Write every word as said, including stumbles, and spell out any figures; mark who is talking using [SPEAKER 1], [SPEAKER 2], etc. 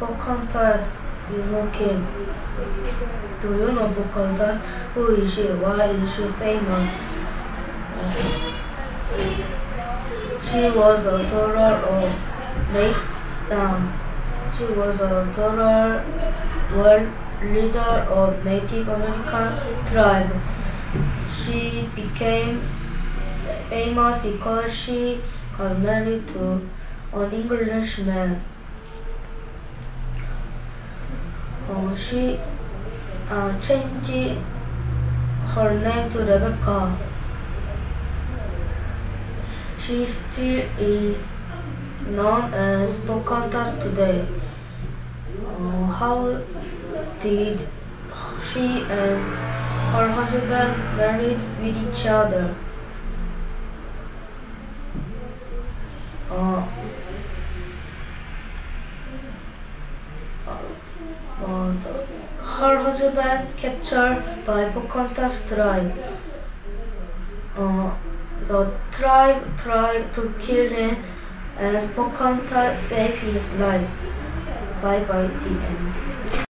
[SPEAKER 1] Pocahontas, you know Kim. Do you know Pocahontas? Who is she? Why is she famous? She was a daughter of Nate. Um, she was a daughter, world leader of Native American tribe. She became famous because she got married to an Englishman. Uh, she uh, changed her name to Rebecca. She still is known as Pocahontas today. Uh, how did she and her husband married with each other? Uh, uh, the, her husband captured by Pocahontas tribe. Uh, the tribe tried to kill him, and Pocahontas saved his life. Bye bye, the end.